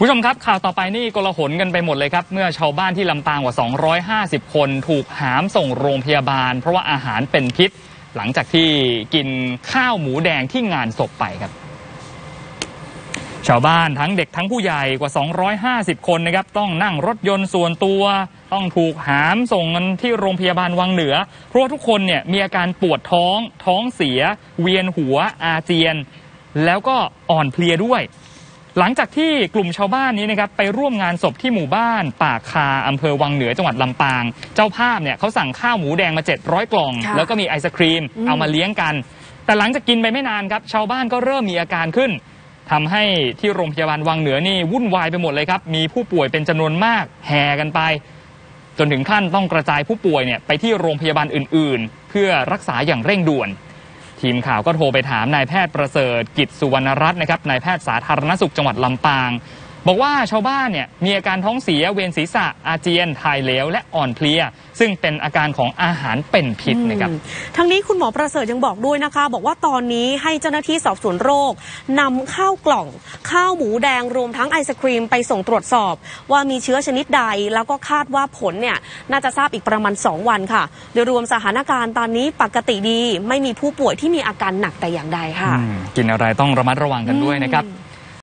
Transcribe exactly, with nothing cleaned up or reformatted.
ผู้ชมครับข่าวต่อไปนี่โกลาหลกันไปหมดเลยครับเมื่อชาวบ้านที่ลำปางกว่าสองร้อยห้าสิบคนถูกหามส่งโรงพยาบาลเพราะว่าอาหารเป็นพิษหลังจากที่กินข้าวหมูแดงที่งานศพไปครับชาวบ้านทั้งเด็กทั้งผู้ใหญ่กว่าสองร้อยห้าสิบคนนะครับต้องนั่งรถยนต์ส่วนตัวต้องถูกหามส่งกันที่โรงพยาบาลวังเหนือเพราะว่าทุกคนเนี่ยมีอาการปวดท้องท้องเสียเวียนหัวอาเจียนแล้วก็อ่อนเพลียด้วยหลังจากที่กลุ่มชาวบ้านนี้นะครับไปร่วมงานศพที่หมู่บ้านปากคาอำเภอวังเหนือจังหวัดลำปางเจ้าภาพเนี่ยเขาสั่งข้าวหมูแดงมาเจ็ดร้อยกล่องแล้วก็มีไอศครีมเอามาเลี้ยงกันแต่หลังจากกินไปไม่นานครับชาวบ้านก็เริ่มมีอาการขึ้นทำให้ที่โรงพยาบาลวังเหนือนี่วุ่นวายไปหมดเลยครับมีผู้ป่วยเป็นจำนวนมากแห่กันไปจนถึงขั้นต้องกระจายผู้ป่วยเนี่ยไปที่โรงพยาบาลอื่นๆเพื่อรักษาอย่างเร่งด่วนทีมข่าวก็โทรไปถามนายแพทย์ประเสริฐกิจสุวรรณรัตน์นะครับนายแพทย์สาธารณสุขจังหวัดลำปางบอกว่าชาวบ้านเนี่ยมีอาการท้องเสียเวียนศีรษะอาเจียนถ่ายเหลวและอ่อนเพลียซึ่งเป็นอาการของอาหารเป็นพิษนะครับทั้งนี้คุณหมอประเสริฐยังบอกด้วยนะคะบอกว่าตอนนี้ให้เจ้าหน้าที่สอบสวนโรคนำข้าวกล่องข้าวหมูแดงรวมทั้งไอศครีมไปส่งตรวจสอบว่ามีเชื้อชนิดใดแล้วก็คาดว่าผลเนี่ยน่าจะทราบอีกประมาณสองวันค่ะโดยรวมสถานการณ์ตอนนี้ปกติดีไม่มีผู้ป่วยที่มีอาการหนักแต่อย่างใดค่ะกินอะไรต้องระมัดระวังกันด้วยนะครับ